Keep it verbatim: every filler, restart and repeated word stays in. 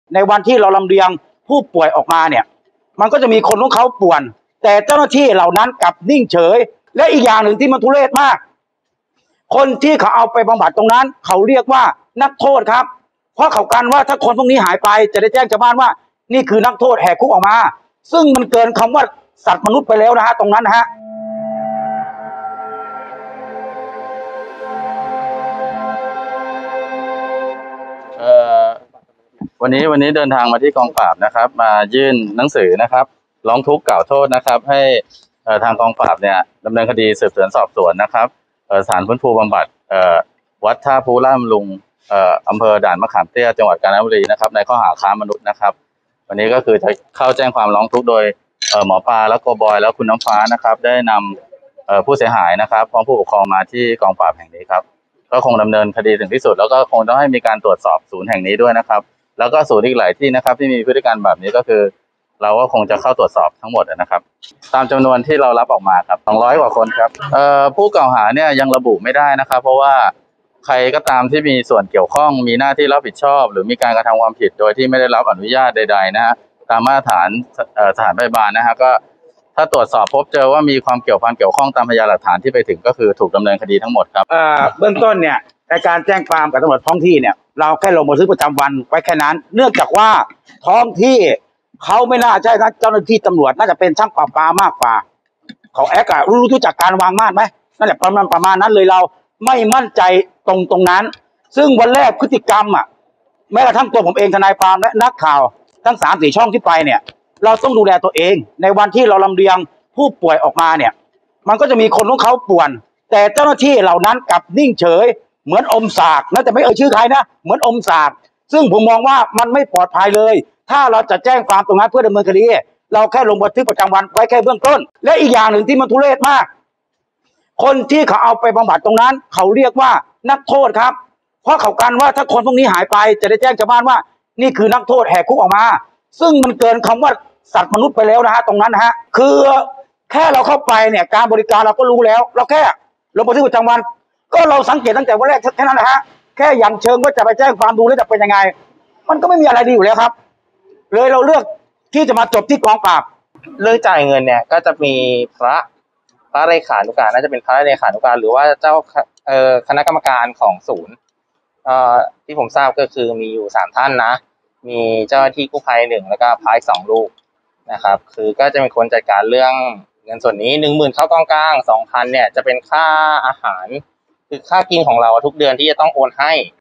ในวันที่เราลำเลียงผู้ป่วยออกมาเนี่ยมันก็จะมีคนของเขาป่วนแต่เจ้าหน้าที่เหล่านั้นกลับนิ่งเฉยและอีกอย่างหนึ่งที่มันทุเรศมากคนที่เขาเอาไปบำบัดตรงนั้นเขาเรียกว่านักโทษครับเพราะเขากันว่าถ้าคนพวกนี้หายไปจะได้แจ้งชาวบ้านว่านี่คือนักโทษแหกคุกออกมาซึ่งมันเกินคำว่าสัตว์มนุษย์ไปแล้วนะฮะตรงนั้นนะฮะเอ่อวันนี้วันนี้เดินทางมาที่กองปราบนะครับมายื่นหนังสือนะครับร้องทุกข์กล่าวโทษนะครับให้ทางกองปราบเนี่ยดำเนินคดีสืบสวนสอบสวนนะครับสถานฟื้นฟูบำบัดวัดท่าภูล่ามลุงอำเภอด่านมะขามเตี้ยจังหวัดกาญจนบุรีนะครับในข้อหาค้ามนุษย์นะครับวันนี้ก็คือจะเข้าแจ้งความร้องทุกข์โดยหมอปลาแล้วโกบอยแล้วคุณน้ำฟ้านะครับได้นำผู้เสียหายนะครับพร้อมผู้ปกครองมาที่กองปราบแห่งนี้ครับก็คงดำเนินคดีถึงที่สุดแล้วก็คงต้องให้มีการตรวจสอบศูนย์แห่งนี้ด้วยนะครับแล้วก็ศูนย์อีกหลายที่นะครับที่มีพฤติกรรมแบบนี้ก็คือเราก็คงจะเข้าตรวจสอบทั้งหมดนะครับตามจำนวนที่เรารับออกมาครับสองร้อยกว่าคนครับเอ่อผู้กล่าวหาเนี่ยยังระบุไม่ได้นะครับเพราะว่าใครก็ตามที่มีส่วนเกี่ยวข้องมีหน้าที่รับผิดชอบหรือมีการกระทำความผิดโดยที่ไม่ได้รับอนุญาตใดๆนะฮะตามมาตรฐานสถานพยาบาลนะฮะก็ถ้าตรวจสอบพบเจอว่ามีความเกี่ยวพันเกี่ยวข้องตามพยานหลักฐานที่ไปถึงก็คือถูกดำเนินคดีทั้งหมดครับเอ่อเบื้องต้นเนี่ยในการแจ้งความกับตำรวจท้องที่เนี่ยเราแค่ลงบันทึกประจำวันไว้แค่นั้นเนื่องจากว่าท้องที่เขาไม่น่าใช่นะเจ้าหน้าที่ตำรวจน่าจะเป็นช่างปราบปรามมากกว่าเขาแอกอะรู้รู้จักการวางมาดไหมนั่นแหละประมาณประมาณนั้นเลยเราไม่มั่นใจตรงตรงนั้นซึ่งวันแรกพฤติกรรมอ่ะแม้กระทั่งตัวผมเองทนายความและนักข่าวทั้งสามสี่ช่องที่ไปเนี่ยเราต้องดูแลตัวเองในวันที่เราลำเลียงผู้ป่วยออกมาเนี่ยมันก็จะมีคนของเขาป่วนแต่เจ้าหน้าที่เหล่านั้นกลับนิ่งเฉยเหมือนอมสากนะแต่ไม่เอ่ยชื่อใครนะเหมือนอมสากซึ่งผมมองว่ามันไม่ปลอดภัยเลยถ้าเราจะแจ้งความตรงนั้นเพื่อดำเนินคดีเราแค่ลงบันทึกประจำวันไว้แค่เบื้องต้นและอีกอย่างหนึ่งที่มันทุเรศมากคนที่เขาเอาไปบำบัดตรงนั้นเขาเรียกว่านักโทษครับเพราะเขากันว่าถ้าคนพวกนี้หายไปจะได้แจ้งชาวบ้านว่านี่คือนักโทษแหกคุกออกมาซึ่งมันเกินคำว่าสัตว์มนุษย์ไปแล้วนะฮะตรงนั้นนะฮะคือแค่เราเข้าไปเนี่ยการบริการเราก็รู้แล้วเราแค่ลงบันทึกประจำวันก็เราสังเกตตั้งแต่วันแรกแค่นั้นนะฮะแค่อย่างเชิงว่าจะไปแจ้งความดูแล้วจะเป็นยังไงมันก็ไม่มีอะไรดีอยู่แล้วครับเลยเราเลือกที่จะมาจบที่กองปราบเรื่องจ่ายเงินเนี่ยก็จะมีพระพระเลขานุการน่าจะเป็นพระเลขานุการหรือว่าเจ้าเอ่อคณะกรรมการของศูนย์เอ่อที่ผมทราบก็คือมีอยู่สามท่านนะมีเจ้าหน้าที่กู้ภัยหนึ่งแล้วก็พระอีกสองรูปนะครับคือก็จะเป็นคนจัดการเรื่องเงินส่วนนี้หนึ่งหมื่นเข้ากองกลางสองพันเนี่ยจะเป็นค่าอาหารคือค่ากินของเราทุกเดือนที่จะต้องโอนให้